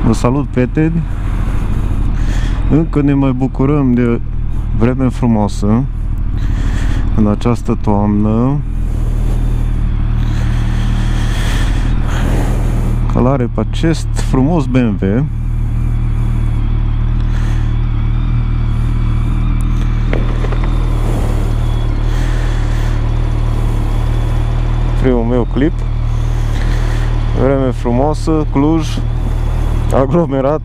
Vă salut, prieteni! Încă ne mai bucurăm de vreme frumoasă în această toamnă. Călare pe acest frumos BMW. Primul meu clip. Vreme frumoasă, Cluj, aglomerat.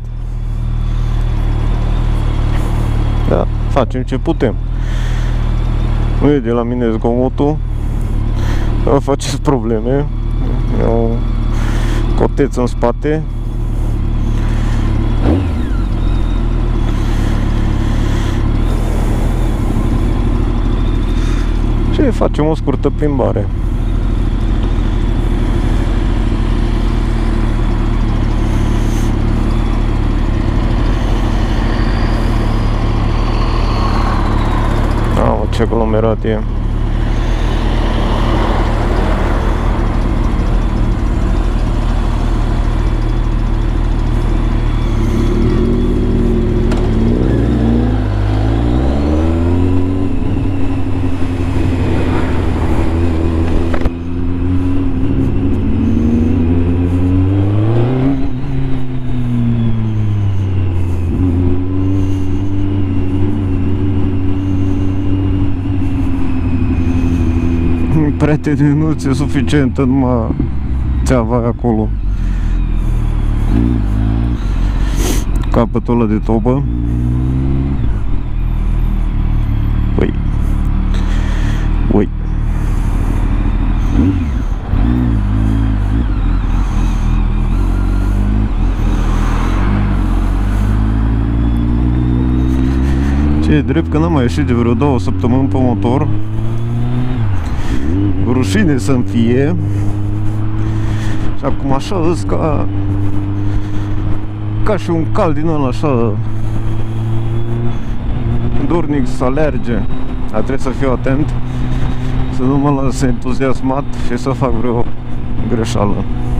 Da, facem ce putem. Nu e de la mine zgomotul. Vă faceți probleme. E o coteță în spate. Și facem o scurtă plimbare. Ce aglomerat e. Prietene, nu ți-e suficientă numai țeava acolo. Capătul ăla de tobă. Ui. Ui. Ce e drept că n-am mai ieșit de vreo 2 săptămâni pe motor. Rușine să-mi fie. Și acum așa îs ca și un cal din ăla așa dornic să alerge. Dar trebuie să fiu atent să nu mă las entuziasmat și să fac vreo greșeală.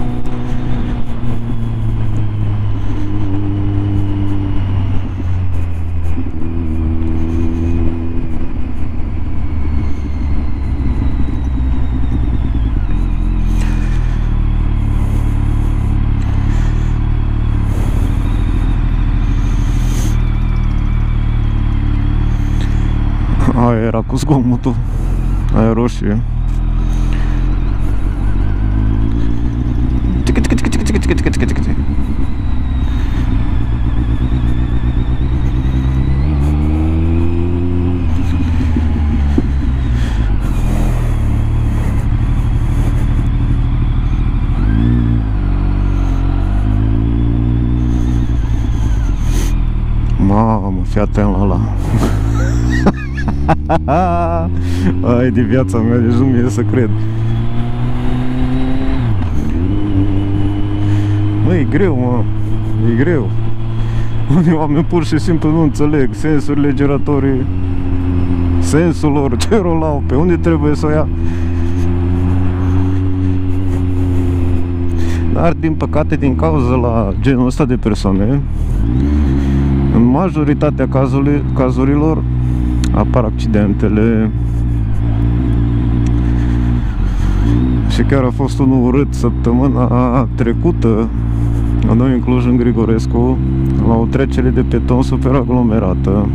Aia era cu zgomotul. Aia roșie. Mamă, fii atent la ăla. Ai de viața mea, deci nu mi-e să cred. Mă, e greu, mă. E greu. Unii oameni pur și simplu nu înțeleg sensurile giratorii, sensul lor, ce rol au, pe unde trebuie să o ia. Dar, din păcate, din cauza la genul ăsta de persoane, în majoritatea cazurilor apar accidentele. Și chiar a fost unul urât săptămâna trecută la noi în Cluj, în Grigorescu, la o trecere de pieton super aglomerată.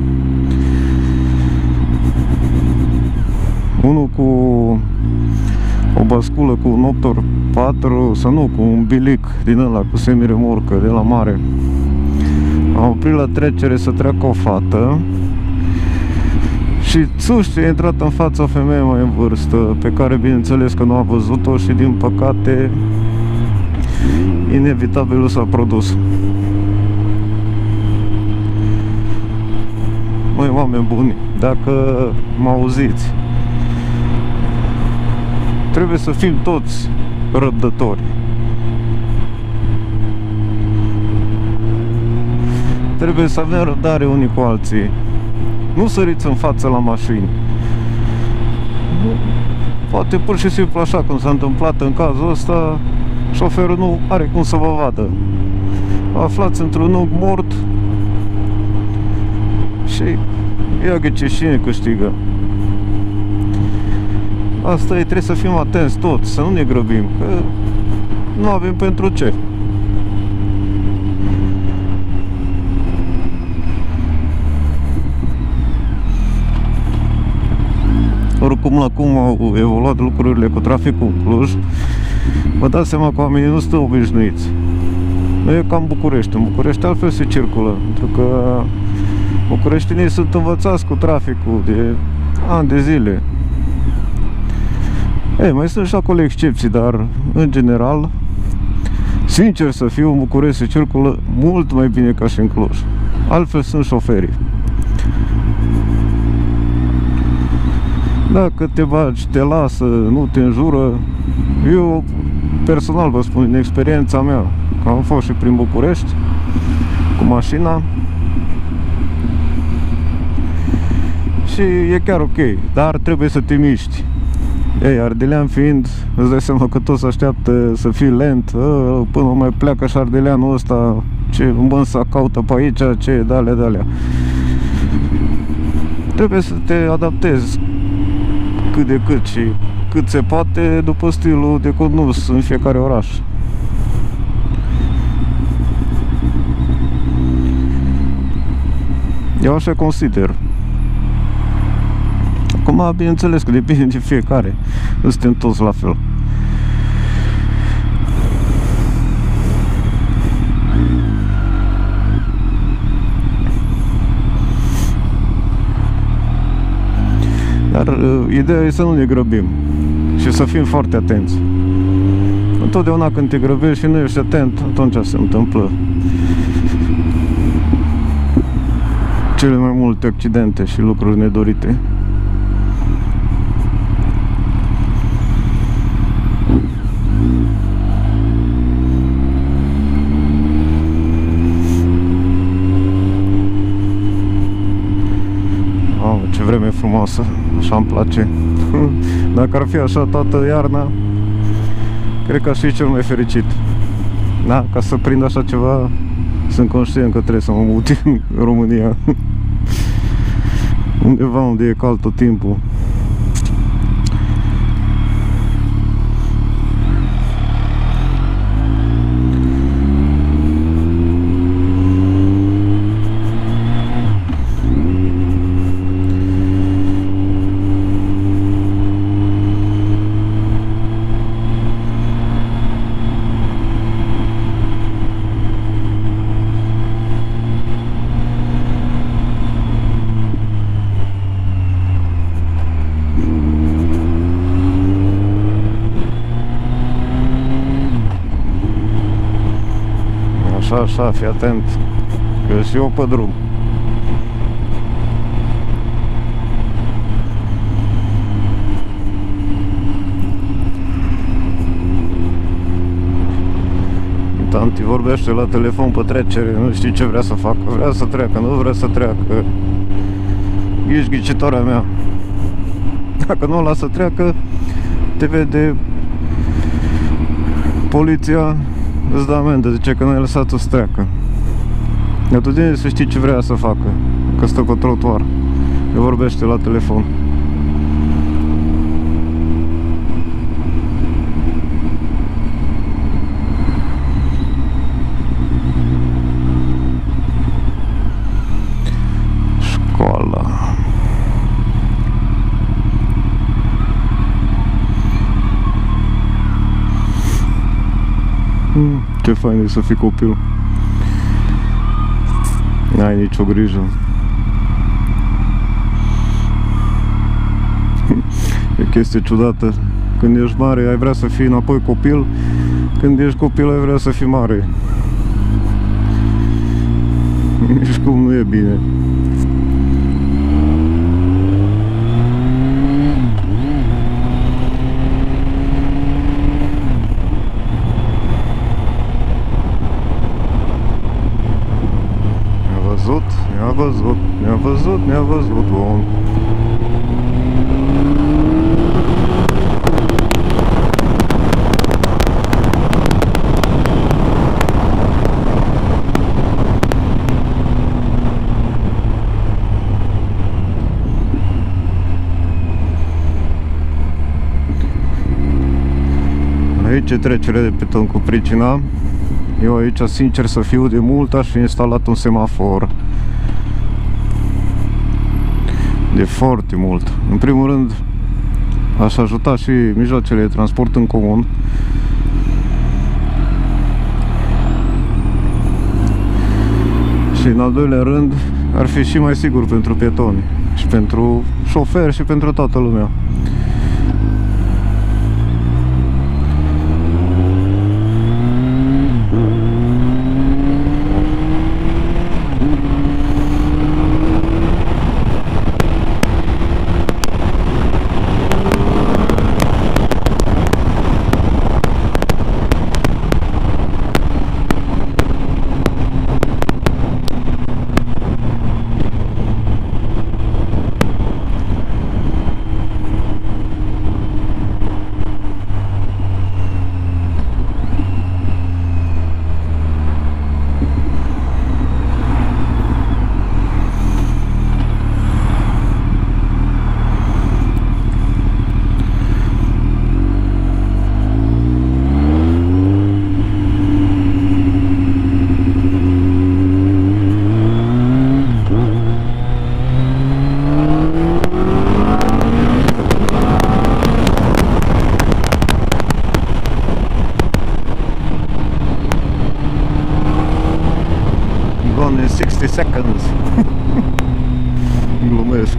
Unul cu o basculă cu un 8x4 sau nu, cu un bilic din ăla cu semiremorcă de la mare, a oprit la trecere să treacă o fată și țuși a intrat în fața o femeie mai în vârstă, pe care bineînțeles că nu a văzut-o și din păcate inevitabilul s-a produs. Măi, oameni buni, dacă mă auziți, trebuie să fim toți răbdători. Trebuie să avem răbdare unii cu alții. Nu săriți în față la mașini. Poate pur și simplu așa cum s-a întâmplat în cazul ăsta, șoferul nu are cum să vă vadă. aflați într-un unghi mort și ia ce cine câștigă. Asta e, trebuie să fim atenți toți, să nu ne grăbim, că nu avem pentru ce. Oricum, la cum au evoluat lucrurile cu traficul în Cluj, vă dați seama că oamenii nu sunt obișnuiți. Nu e ca în București. În București altfel se circulă, pentru că bucureștinii sunt învățați cu traficul de ani de zile. Ei, mai sunt și acolo excepții, dar în general, sincer să fiu, în București se circulă mult mai bine ca și în Cluj. Altfel sunt șoferii. Dacă te bagi, te lasă, nu te înjură. Eu personal vă spun, din experiența mea, că am fost și prin București cu mașina și e chiar ok, dar trebuie să te miști. Ei, ardelean fiind, îți dai seama că toți așteaptă să fii lent, până mai pleacă și ardeleanul ăsta, ce mânsa caută pe aici, ce de-alea. Trebuie să te adaptezi cât de cât și cât se poate după stilul de condus în fiecare oraș. Eu așa consider. Acum, bineînțeles că depinde de fiecare. Nu suntem toți la fel. Dar ideea e să nu ne grăbim și să fim foarte atenți. Întotdeauna când te grăbești și nu ești atent, atunci se întâmplă cele mai multe accidente și lucruri nedorite. Ce vreme frumoasă, așa îmi place. Dacă ar fi așa toată iarna, cred că aș fi cel mai fericit. Da, ca să prind așa ceva, sunt conștient că trebuie să mă mut în România. Undeva unde e cald tot timpul. Așa, fii atent, că și eu pe drum. Tanti vorbește la telefon pe trecere, nu știi ce vrea să facă, vrea să treacă, nu vrea să treacă. Ești ghicitoarea mea. Dacă nu o lasă să treacă, te vede poliția, îți dă amendă, zice că nu ai lăsat-o să treacă. Dar tu să știi ce vrea să facă, că stă pe trotuar, că vorbește la telefon. Școala. Ce fain e să fii copil. N-ai nicio grijă. E chestie ciudată. Când ești mare ai vrea să fii înapoi copil. Când ești copil ai vrea să fii mare. Nici cum nu e bine. Ne-a văzut, bun. Aici e trecere de piton cu pricina. Eu aici, sincer să fiu, de mult aș fi instalat un semafor. De foarte mult. În primul rând, aș ajuta și mijloacele de transport în comun. Și în al doilea rând, ar fi și mai sigur pentru pietoni și pentru șoferi și pentru toată lumea. Gone in 60 seconds. Glumesc.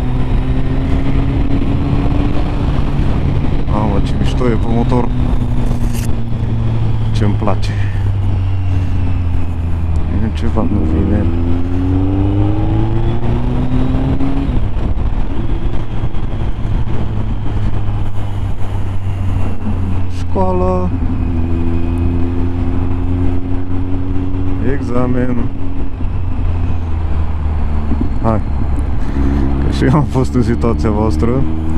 Mamă, ce mișto e pe motor. Ce-mi place. Ceva nu vine. Școală. Examen. Hai. Că și eu am fost în situația voastră.